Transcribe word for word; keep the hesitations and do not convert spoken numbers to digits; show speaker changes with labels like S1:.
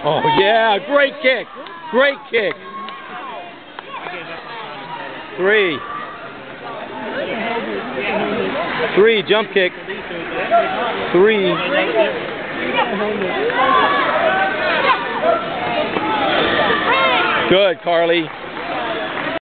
S1: Oh, yeah, great kick. Great kick. Three. Three, jump kick. Three. Good, Carli.